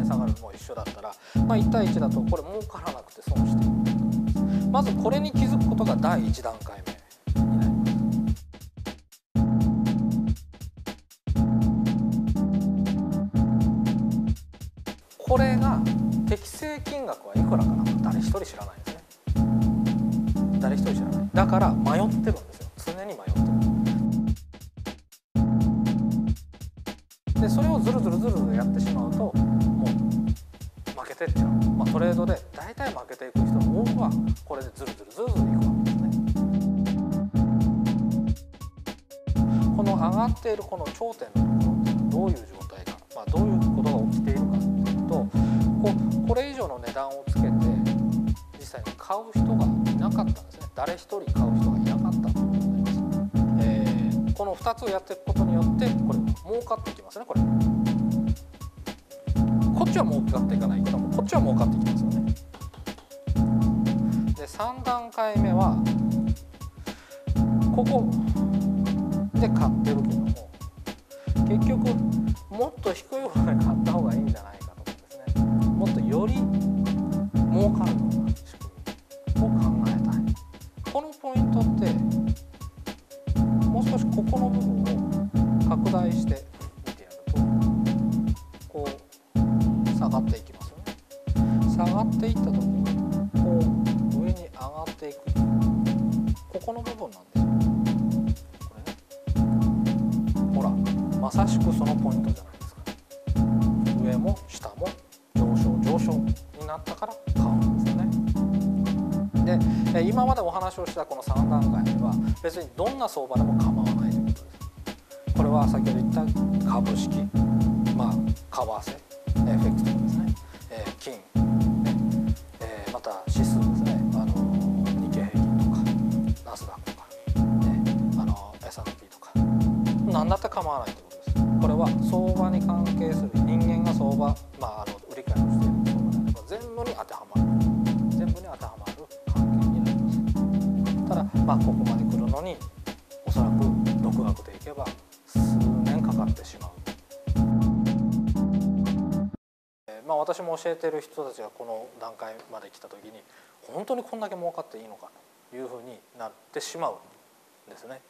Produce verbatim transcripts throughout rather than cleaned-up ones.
値下がるのも一緒だったら、まあ、いち対いちだとこれ儲からなくて損している。まずこれに気づくことがだいいち段階目になります。これが適正金額はいくらかなんか誰一人知らないんですね。誰一人知らない。だから迷ってるんですよ。常に迷ってる。でそれをずるずるずるずるやってしまうともう負けてっちゃう。まあ、トレードで大体負けていく人の多くはこれでずるずるずるずるいくわけですね。この上がっているこの頂点のところっていうのはどういう状態か、まあ、どういうことが起きているかっていうと、こうこれ以上の値段をつけて実際に買う人がいなかったんですね。誰一人買う人がいなかったということになります。えー、このふたつをやっていくことによってこれ儲かっていきますね。これこっちは儲かっていかないけどもこっちは儲かっていきますよね。でさん段階目はここで買ってるけども結局もっと低い方で買った方がいいんじゃないかとかですね、もっとより儲かるような仕組みを考えたい。このポイントってもう少しここの部分を拡大して見てやるとこう下がっていきますよね。下がっていった時にこう上に上がっていくここの部分なんですよ。これね、ほらまさしくそのポイントじゃないですか。上も下も上昇上昇になったから買うんですよね。で今までお話をしたこのさん段階では別にどんな相場でも構わないということです。これは先ほど言った株式、まあ為替、エフエックス とかですね、えー、金、ねえー、また指数ですね、あの日経平均とかナスダックとか、ね、あの エスアンドピー とか何だって構わないということです。これは相場に関係する人間が相場、まあ、あの売り買いをしている相場であれば全部に当てはまる全部に当てはまる関係になります。ただ、まあ、ここまで来るのにおそらく独学でいけば数年かかってしまう。まあ、私も教えている人たちがこの段階まで来た時に本当にこんだけ儲かっていいのかというふうになってしまうんですね。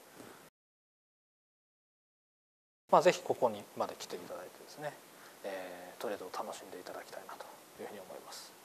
まあ、ぜひここにまで来ていただいてですね、えー、トレードを楽しんでいただきたいなというふうに思います。